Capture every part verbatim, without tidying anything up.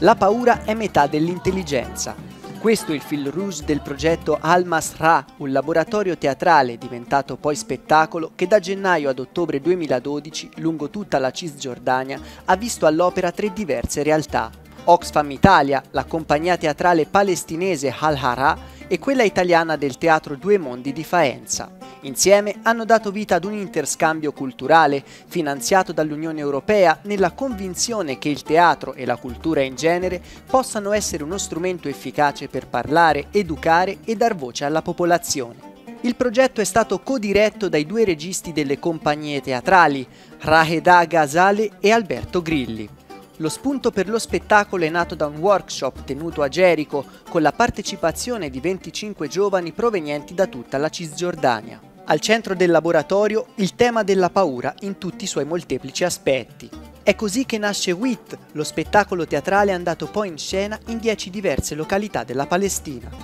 La paura è metà dell'intelligenza. Questo è il fil rouge del progetto Al-Masrah, un laboratorio teatrale diventato poi spettacolo che da gennaio ad ottobre duemiladodici, lungo tutta la Cisgiordania, ha visto all'opera tre diverse realtà. Oxfam Italia, la compagnia teatrale palestinese Al-Hara e quella italiana del Teatro Due Mondi di Faenza. Insieme hanno dato vita ad un interscambio culturale finanziato dall'Unione Europea nella convinzione che il teatro e la cultura in genere possano essere uno strumento efficace per parlare, educare e dar voce alla popolazione. Il progetto è stato codiretto dai due registi delle compagnie teatrali, Raheda Ghazale e Alberto Grilli. Lo spunto per lo spettacolo è nato da un workshop tenuto a Gerico con la partecipazione di venticinque giovani provenienti da tutta la Cisgiordania. Al centro del laboratorio il tema della paura in tutti i suoi molteplici aspetti. È così che nasce W I T, lo spettacolo teatrale andato poi in scena in dieci diverse località della Palestina.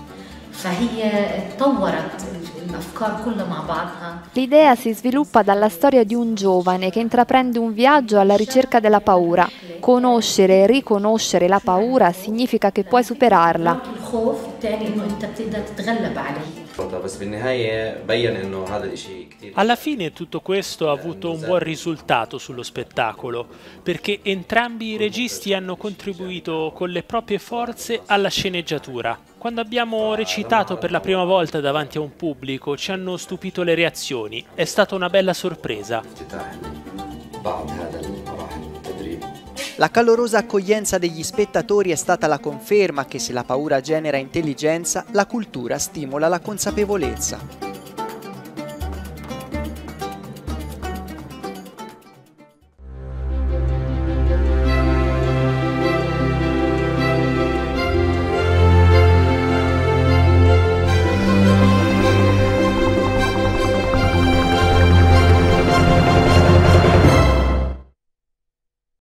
L'idea si sviluppa dalla storia di un giovane che intraprende un viaggio alla ricerca della paura. Conoscere e riconoscere la paura significa che puoi superarla. Alla fine tutto questo ha avuto un buon risultato sullo spettacolo, perché entrambi i registi hanno contribuito con le proprie forze alla sceneggiatura. Quando abbiamo recitato per la prima volta davanti a un pubblico ci hanno stupito le reazioni, è stata una bella sorpresa. La calorosa accoglienza degli spettatori è stata la conferma che se la paura genera intelligenza, la cultura stimola la consapevolezza.